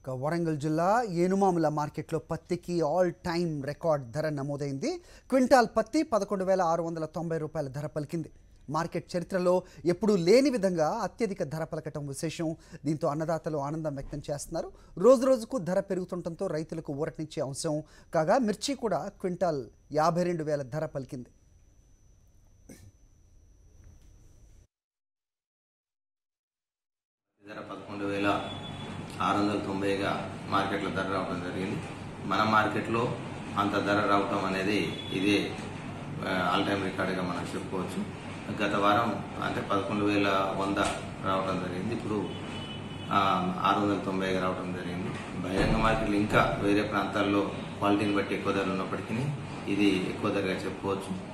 వరంగల్ జిల్లా ఏనుమాముల మార్కెట్లో పత్తికి ఆల్ టైమ్ రికార్డ్ ధర నమోదైంది. క్వింటాల్ పత్తి 11,690 రూపాయల ధర పలికింది. మార్కెట్ చరిత్రలో ఎప్పుడూ లేని విధంగా అత్యధిక ధర పలకటం విశేషం. దీంతో అన్నదాతలు ఆనందం వ్యక్తం చేస్తున్నారు. రోజు రోజుకు ధర పెరుగుతుండటంతో రైతులకు ఊరటనిచ్చే అంశం కాగా మిర్చి కూడా క్వింటాల్ 52,000 ధర పలికింది. ధర 11,690గా మార్కెట్లో ధర రావడం జరిగింది. మన మార్కెట్లో అంత ధర రావటం అనేది ఇదే ఆల్ టైమ్ రికార్డుగా మనం చెప్పుకోవచ్చు. గత వారం అంటే 11,100 రావడం జరిగింది. ఇప్పుడు 690గా రావడం జరిగింది. బహిరంగ మార్కెట్లు ఇంకా వేరే ప్రాంతాల్లో క్వాలిటీని బట్టి ఎక్కువ ధరలు ఉన్నప్పటికీ ఇది ఎక్కువ ధరగా చెప్పుకోవచ్చు.